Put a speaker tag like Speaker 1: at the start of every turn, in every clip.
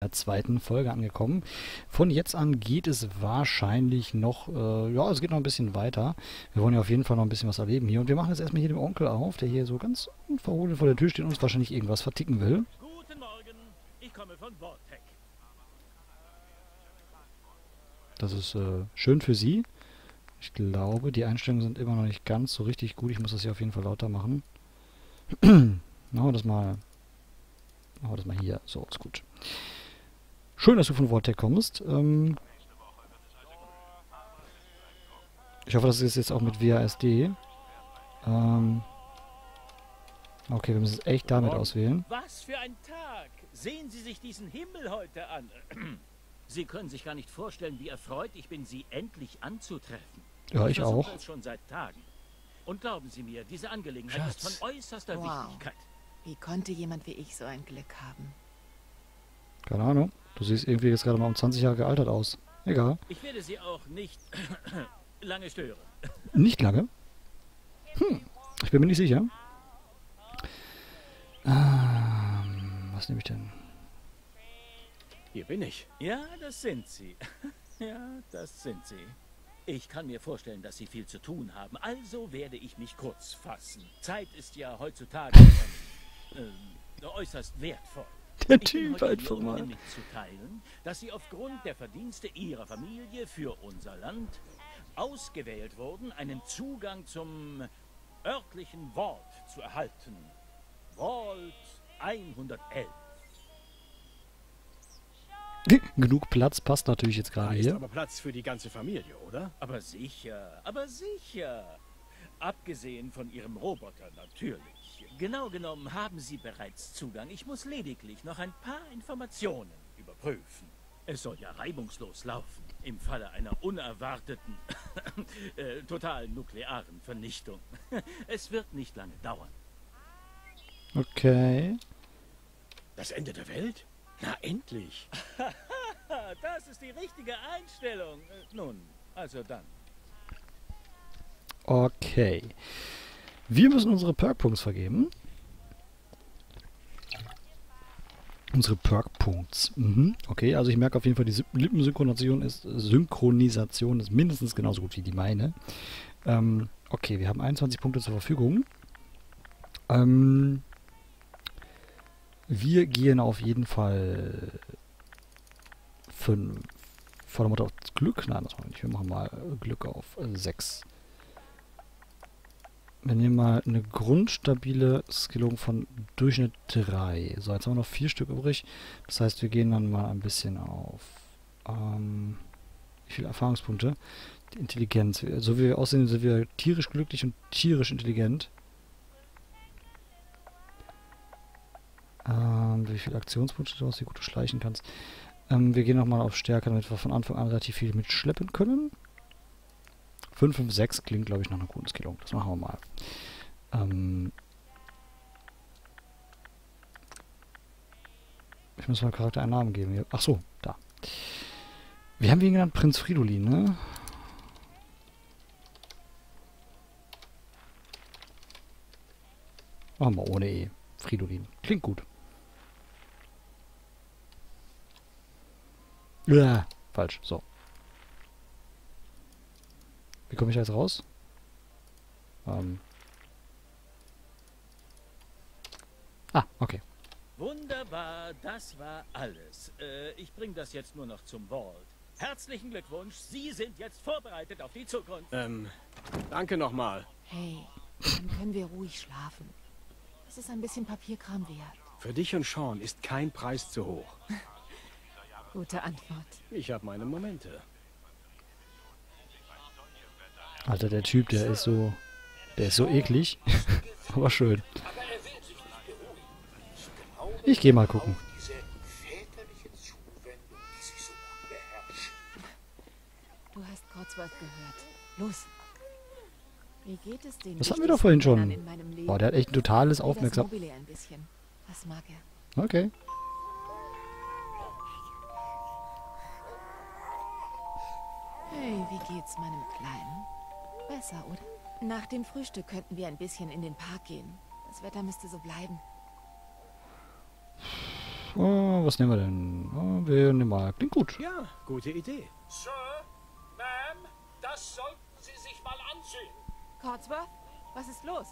Speaker 1: der zweiten Folge angekommen. Von jetzt an geht es wahrscheinlich noch, ja, es geht noch ein bisschen weiter. Wir wollen ja auf jeden Fall noch ein bisschen was erleben hier. Und wir machen jetzt erstmal hier den Onkel auf, der hier so ganz unverhohlen vor der Tür steht und uns wahrscheinlich irgendwas verticken will.
Speaker 2: Guten Morgen, ich komme von Vortec.
Speaker 1: Das ist schön für Sie. Ich glaube, die Einstellungen sind immer noch nicht ganz so richtig gut. Ich muss das hier auf jeden Fall lauter machen. Machen wir das mal hier. So, ist gut. Schön, dass du von Vortec kommst. Ich hoffe, das ist jetzt auch mit WASD. Okay, wir müssen es echt damit auswählen.
Speaker 2: Was für ein Tag! Sehen Sie sich diesen Himmel heute an. Sie können sich gar nicht vorstellen, wie erfreut ich bin, Sie endlich anzutreffen.
Speaker 1: Ja, ich auch.
Speaker 2: versuche es schon seit Tagen. Und glauben Sie mir, diese Angelegenheit ist von äußerster Wichtigkeit.
Speaker 3: Wie konnte jemand wie ich so ein Glück haben?
Speaker 1: Keine Ahnung. Du siehst irgendwie jetzt gerade mal um 20 Jahre gealtert aus. Egal.
Speaker 2: Ich werde Sie auch nicht lange stören.
Speaker 1: Nicht lange? Ich bin mir nicht sicher. Was nehme ich denn?
Speaker 4: Hier bin ich.
Speaker 2: Ja, das sind Sie. Ja, das sind Sie. Ich kann mir vorstellen, dass Sie viel zu tun haben, also werde ich mich kurz fassen. Zeit ist ja heutzutage äußerst wertvoll.
Speaker 1: Der
Speaker 2: Ich bin
Speaker 1: Typ
Speaker 2: heute
Speaker 1: einfach
Speaker 2: hier, um
Speaker 1: mal.
Speaker 2: Ihnen mitzuteilen, dass Sie aufgrund der Verdienste Ihrer Familie für unser Land ausgewählt wurden, einen Zugang zum örtlichen Vault zu erhalten. Vault 111.
Speaker 1: Genug Platz passt natürlich jetzt
Speaker 4: Da
Speaker 1: gerade
Speaker 4: ist
Speaker 1: hier.
Speaker 4: aber Platz für die ganze Familie, oder?
Speaker 2: Aber sicher, aber sicher. Abgesehen von Ihrem Roboter natürlich. Genau genommen haben Sie bereits Zugang. Ich muss lediglich noch ein paar Informationen überprüfen. Es soll ja reibungslos laufen. Im Falle einer unerwarteten, totalen nuklearen Vernichtung. Es wird nicht lange dauern.
Speaker 1: Okay.
Speaker 4: Das Ende der Welt? Na, endlich.
Speaker 2: Das ist die richtige Einstellung. Nun, also dann.
Speaker 1: Okay. Wir müssen unsere Perk-Punkte vergeben. Unsere Perk-Punkts. Okay, also ich merke auf jeden Fall, die Lippensynchronisation ist mindestens genauso gut wie die meine. Okay, wir haben 21 Punkte zur Verfügung. Wir gehen auf jeden Fall 5. Vor der Mutter auf Glück. Nein, das machen wir nicht. Wir machen mal Glück auf 6. Wir nehmen mal eine grundstabile Skillung von Durchschnitt 3. So, jetzt haben wir noch 4 Stück übrig. Das heißt, wir gehen dann mal ein bisschen auf wie viele Erfahrungspunkte? Die Intelligenz. So wie wir aussehen, sind wir tierisch glücklich und tierisch intelligent. Wie viele Aktionspunkte du hast, wie gut du schleichen kannst. Wir gehen nochmal auf Stärke, damit wir von Anfang an relativ viel mitschleppen können. 5, 5, 6 klingt, glaube ich, nach einer guten Skillung. Das machen wir mal. Ich muss meinem Charakter einen Namen geben. Ach so, da. Wir haben ihn genannt Prinz Fridolin, ne? Machen wir ohne E. Fridolin. Klingt gut. Ja, falsch. So. Wie komme ich da jetzt raus? Okay.
Speaker 2: Wunderbar, das war alles. Ich bringe das jetzt nur noch zum Vault. Herzlichen Glückwunsch, Sie sind jetzt vorbereitet auf die Zukunft.
Speaker 4: Danke nochmal.
Speaker 3: Hey, dann können wir ruhig schlafen. Das ist ein bisschen Papierkram wert.
Speaker 4: Für dich und Sean ist kein Preis zu hoch.
Speaker 3: Gute Antwort.
Speaker 4: Ich habe meine Momente.
Speaker 1: Alter, der Typ, der ist so eklig. Aber schön. Ich gehe mal gucken.
Speaker 3: Du hast Codsworth gehört. Los. Wie geht es den
Speaker 1: Das hatten wir doch vorhin
Speaker 3: wichtigsten
Speaker 1: schon.
Speaker 3: Männern in meinem Leben?
Speaker 1: Boah, der hat echt ein totales
Speaker 3: Das
Speaker 1: Aufmerksam...
Speaker 3: Mobile ein bisschen. Das mag er.
Speaker 1: Okay.
Speaker 3: Hey, wie geht's meinem Kleinen? Besser, oder? Nach dem Frühstück könnten wir ein bisschen in den Park gehen. Das Wetter müsste so bleiben.
Speaker 1: Oh, was nehmen wir denn? Oh, wir nehmen mal. Klingt gut.
Speaker 4: Ja, gute Idee.
Speaker 5: Sir, Ma'am, das sollten Sie sich mal ansehen.
Speaker 3: Codsworth, was ist los?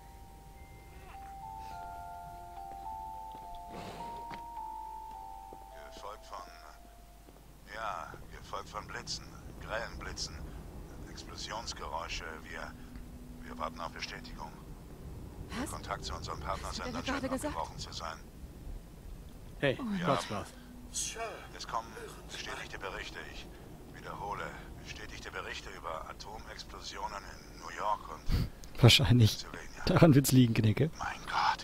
Speaker 6: Gefolgt von Blitzen, grellen Blitzen, Explosionsgeräusche. Wir warten auf Bestätigung.
Speaker 3: Was?
Speaker 6: Kontakt zu unseren Partnersendern
Speaker 3: Hat er gerade
Speaker 6: scheint
Speaker 3: gesagt?
Speaker 6: abgebrochen zu sein.
Speaker 4: Hey,
Speaker 6: Ja.
Speaker 4: Codsworth.
Speaker 5: Sir,
Speaker 6: Es kommen bestätigte Berichte. Ich wiederhole, bestätigte Berichte über Atomexplosionen in New York und
Speaker 1: Wahrscheinlich.
Speaker 6: Pennsylvania.
Speaker 1: Daran wird's liegen, Knicke.
Speaker 6: Mein Gott.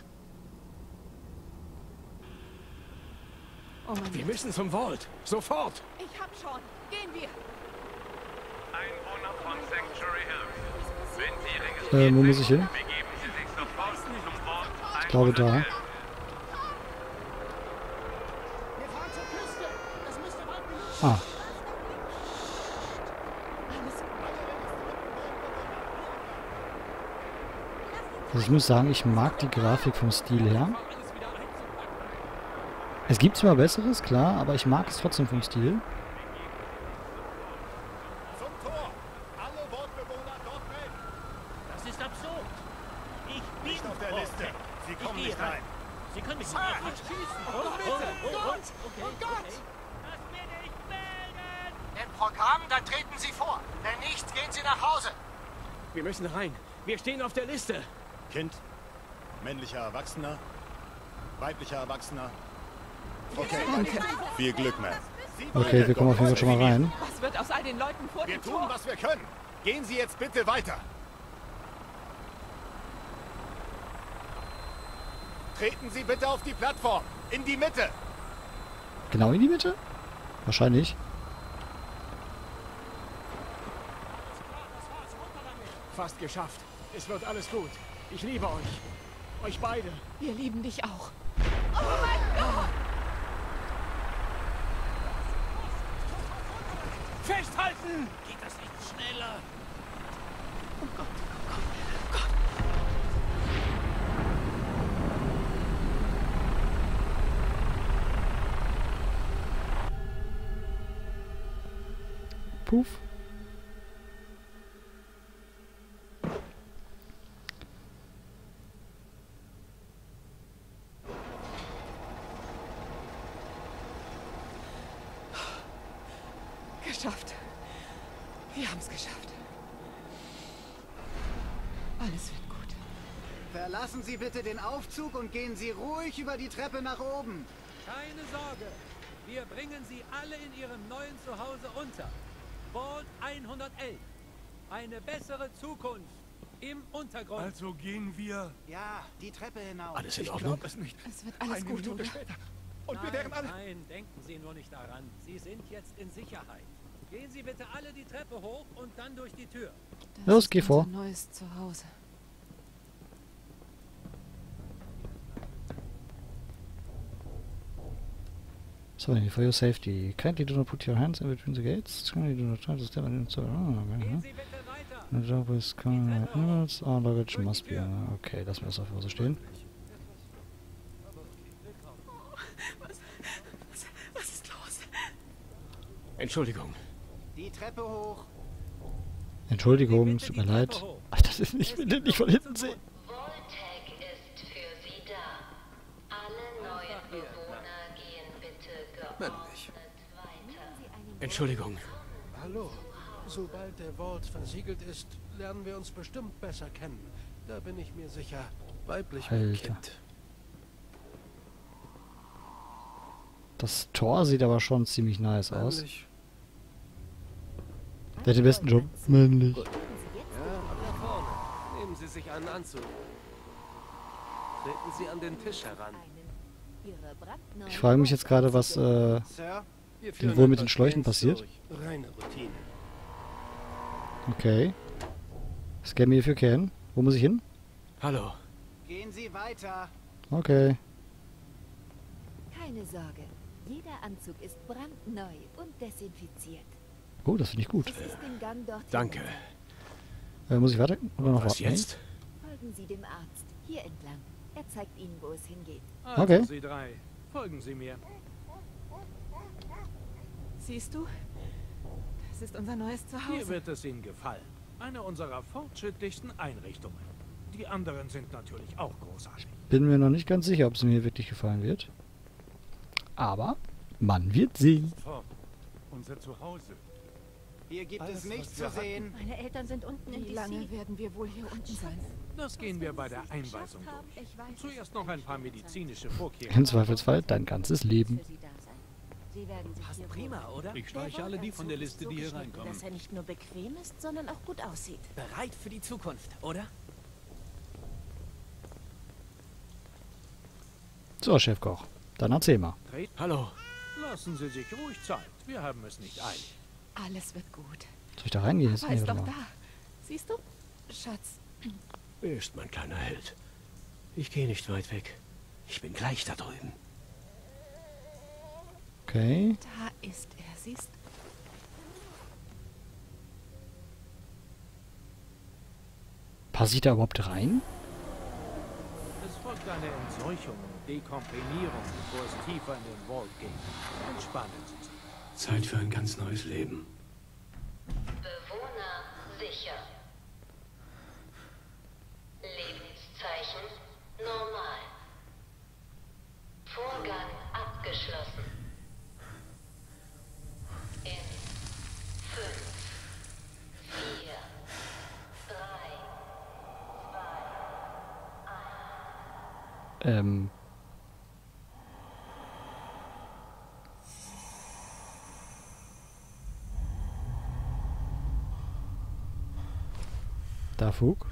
Speaker 3: Oh mein
Speaker 4: Wir
Speaker 3: Gott.
Speaker 4: müssen zum Vault. Sofort.
Speaker 3: Ich hab schon. Gehen wir.
Speaker 7: Einwohner von Sanctuary Hills. Wenn Sie registriert
Speaker 1: Wo muss ich hin?
Speaker 7: begeben Sie sich sofort zum Ort
Speaker 1: Ich glaube da.
Speaker 7: 111.
Speaker 5: wir fahren zur Küste. Das müsste weit genug
Speaker 1: Ah, also ich muss sagen, ich mag die Grafik vom Stil her. Es gibt zwar Besseres, klar, aber ich mag es trotzdem vom Stil.
Speaker 5: zum Tor. Alle Wortbewohner dort melden.
Speaker 2: Das ist absurd. Ich bin
Speaker 5: Nicht auf der
Speaker 2: Porter.
Speaker 5: Liste. Sie
Speaker 2: Ich
Speaker 5: kommen
Speaker 2: gehe
Speaker 5: nicht
Speaker 2: rein.
Speaker 5: rein.
Speaker 2: Sie können mich
Speaker 5: Sir!
Speaker 2: nicht schießen.
Speaker 5: Oh, bitte! Gott!
Speaker 2: Okay,
Speaker 5: Oh Gott!
Speaker 2: okay. Das werde ich melden.
Speaker 5: Im Programm, dann treten Sie vor. Wenn nicht, gehen Sie nach Hause.
Speaker 4: Wir müssen rein. Wir stehen auf der Liste.
Speaker 8: Kind, männlicher Erwachsener, weiblicher Erwachsener. Okay,
Speaker 3: Danke.
Speaker 8: viel Glück, Ma'am.
Speaker 5: Sie
Speaker 1: Okay,
Speaker 5: beide
Speaker 1: wir kommen auf jeden Fall schon mal rein.
Speaker 3: Was wird aus all den Leuten vor
Speaker 8: Wir
Speaker 3: dem
Speaker 8: tun,
Speaker 3: Tor?
Speaker 8: was wir können. Gehen Sie jetzt bitte weiter. Treten Sie bitte auf die Plattform. In die Mitte.
Speaker 1: Genau in die Mitte? Wahrscheinlich.
Speaker 4: Fast geschafft. Es wird alles gut. Ich liebe euch. Euch beide.
Speaker 3: Wir lieben dich auch.
Speaker 4: Festhalten!
Speaker 2: Geht das nicht schneller?
Speaker 1: Puff.
Speaker 3: Geschafft. Wir haben es geschafft. Alles wird gut.
Speaker 9: Verlassen Sie bitte den Aufzug und gehen Sie ruhig über die Treppe nach oben.
Speaker 10: Keine Sorge. Wir bringen Sie alle in Ihrem neuen Zuhause unter. Vault 111. Eine bessere Zukunft im Untergrund.
Speaker 7: Also gehen wir.
Speaker 9: Ja, die Treppe hinauf.
Speaker 4: Alles in Ordnung?
Speaker 8: Es nicht.
Speaker 3: Es wird alles gut, oder?
Speaker 8: später. Und wir
Speaker 10: Nein,
Speaker 8: wären alle...
Speaker 10: nein, denken Sie nur nicht daran. Sie sind jetzt in Sicherheit. Gehen Sie bitte alle die Treppe hoch und dann durch die Tür.
Speaker 3: Das
Speaker 1: Los,
Speaker 3: ist
Speaker 1: geh vor.
Speaker 3: unser neues Zuhause.
Speaker 1: So, for your safety. Kindly do not put your hands in between the gates. Kindly do not try to step into...
Speaker 10: Gehen Sie bitte weiter.
Speaker 1: The job is coming. Our luggage must be... Okay, lassen wir das einfach so stehen.
Speaker 3: Was ist los?
Speaker 4: Entschuldigung.
Speaker 9: Die Treppe hoch.
Speaker 1: Entschuldigung, es tut mir leid. Ach, das ist nicht, ich will den nicht von hinten sehen.
Speaker 11: Voltec ist für Sie da. Alle neuen Bewohner gehen bitte geordnet weiter.
Speaker 4: Entschuldigung.
Speaker 5: Hallo. Sobald der Vault versiegelt ist, lernen wir uns bestimmt besser kennen. Da bin ich mir sicher. Weiblich mein
Speaker 1: Alter.
Speaker 5: Kind.
Speaker 1: Das Tor sieht aber schon ziemlich nice aus.
Speaker 5: Männlich.
Speaker 1: Der hat den besten Job. Männlich.
Speaker 5: Ja, da vorne. Nehmen Sie sich einen Anzug. Treten Sie an den Tisch heran.
Speaker 1: Ich frage mich jetzt gerade, was
Speaker 9: Sir,
Speaker 5: Wir
Speaker 1: Denn
Speaker 5: führen
Speaker 1: wohl
Speaker 5: ein
Speaker 1: mit
Speaker 5: paar
Speaker 1: den Schläuchen
Speaker 5: Scans
Speaker 1: passiert?
Speaker 5: durch. Reine Routine.
Speaker 1: Okay. Scan me if you can. Wo muss ich hin?
Speaker 4: Hallo.
Speaker 9: gehen Sie weiter.
Speaker 1: Okay.
Speaker 11: Keine Sorge. Jeder Anzug ist brandneu und desinfiziert.
Speaker 1: Oh, das finde ich gut.
Speaker 11: Es ist den Gang dorthin.
Speaker 4: Danke.
Speaker 1: Muss ich weiter? Oder noch
Speaker 4: Was
Speaker 1: warten?
Speaker 4: jetzt?
Speaker 11: Folgen Sie dem Arzt. Hier entlang. Er zeigt Ihnen, wo es hingeht.
Speaker 10: Also,
Speaker 1: Okay.
Speaker 10: Sie drei.
Speaker 5: Folgen Sie mir.
Speaker 3: Siehst du? Das ist unser neues Zuhause.
Speaker 5: Hier wird es Ihnen gefallen. Eine unserer fortschrittlichsten Einrichtungen. Die anderen sind natürlich auch großartig.
Speaker 1: Bin mir noch nicht ganz sicher, ob es mir wirklich gefallen wird. Aber man wird sehen.
Speaker 7: Unser Zuhause.
Speaker 9: Hier gibt
Speaker 7: Alles,
Speaker 9: es nichts
Speaker 7: was
Speaker 9: zu
Speaker 7: wir
Speaker 9: sehen.
Speaker 11: Meine Eltern sind unten in
Speaker 3: Wie
Speaker 11: DC.
Speaker 3: lange werden wir wohl hier unten sein?
Speaker 5: Das gehen wir bei der Einweisung durch.
Speaker 11: Ich weiß,
Speaker 5: Zuerst noch ein paar medizinische Vorkehrungen.
Speaker 1: Im Zweifelsfall dein ganzes Leben.
Speaker 11: für Sie da sein. Sie werden sich hier
Speaker 10: Prima, oder?
Speaker 12: Ich streiche alle die von der Liste, die hier reinkommen.
Speaker 11: dass er nicht nur bequem ist, sondern auch gut aussieht.
Speaker 10: Bereit für die Zukunft, oder?
Speaker 1: So, Chefkoch. Dann erzähl mal.
Speaker 5: Hallo. Lassen Sie sich ruhig Zeit. Wir haben es nicht eilig.
Speaker 3: Alles wird gut.
Speaker 1: Soll ich da reingehen? Jetzt
Speaker 3: Papa ist
Speaker 1: nee,
Speaker 3: doch
Speaker 1: warte
Speaker 3: da.
Speaker 1: mal.
Speaker 3: Siehst du? Schatz.
Speaker 12: Er ist mein kleiner Held. Ich gehe nicht weit weg. Ich bin gleich da drüben.
Speaker 1: Okay.
Speaker 3: Da ist er, siehst du?
Speaker 1: Passe ich da überhaupt rein?
Speaker 5: Es folgt eine Entseuchung und Dekomprimierung, bevor es tiefer in den Vault geht. Entspannen Sie sich.
Speaker 12: Zeit für ein ganz neues Leben.
Speaker 13: Bewohner sicher. Lebenszeichen normal. Vorgang abgeschlossen. In 5, 4, 3, 2, 1.
Speaker 1: Da Fug.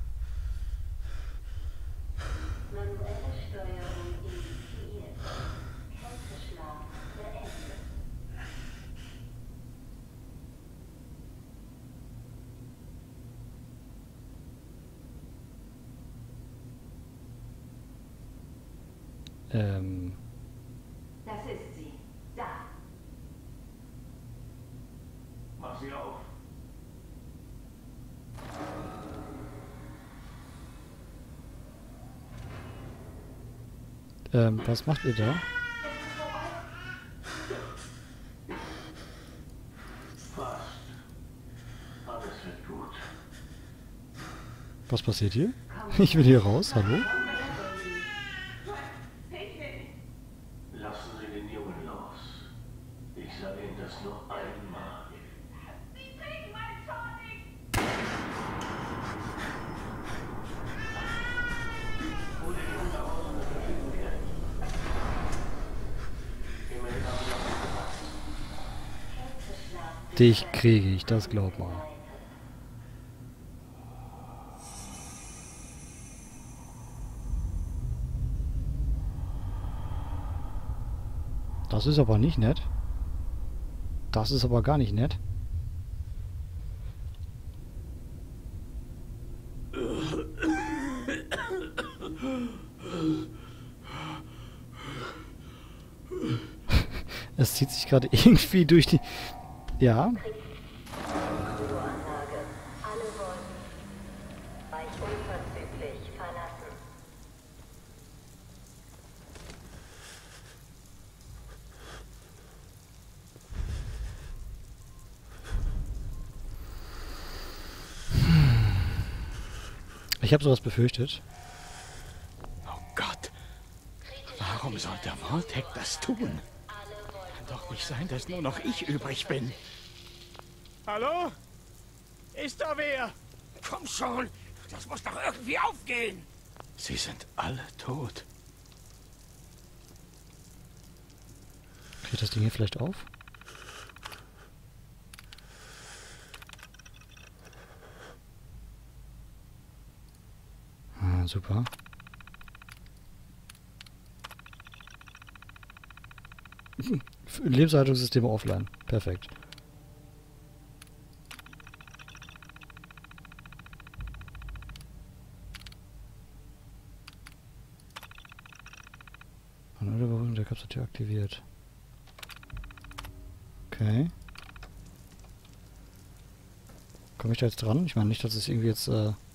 Speaker 13: Manuelle Steuerung initiiert. Kälteschlag beendet. Das ist sie. Da.
Speaker 7: Mach sie auf.
Speaker 1: Was macht ihr da?
Speaker 7: Fast. Alles wird gut.
Speaker 1: Was passiert hier? Ich will hier raus, hallo?
Speaker 7: Lassen Sie den Jungen los. Ich sage Ihnen das nur einmal.
Speaker 13: Sie kriegen meine Tonic!
Speaker 7: Wo die Jungen nach Hause verfügen werden. Immerhin haben wir noch
Speaker 1: Dich kriege ich, das glaub mal. Das ist aber nicht nett. Das ist aber gar nicht nett. Es zieht sich gerade irgendwie durch die... Ja.
Speaker 13: Kryoanlage. Alle wollen Bereich unverzüglich verlassen.
Speaker 1: Ich habe sowas befürchtet.
Speaker 12: Oh Gott. Warum soll der Vault-Tech das tun? Kann doch nicht sein, dass nur noch ich übrig bin.
Speaker 8: Hallo? Ist da wer?
Speaker 12: Komm schon. Das muss doch irgendwie aufgehen. Sie sind alle tot.
Speaker 1: Krieg ich das Ding hier vielleicht auf? Ah, super. Lebenshaltungssysteme offline. Perfekt. Manuelle Überwachung der Kapseltür aktiviert. Okay. Komme ich da jetzt dran? Ich meine nicht, dass es irgendwie jetzt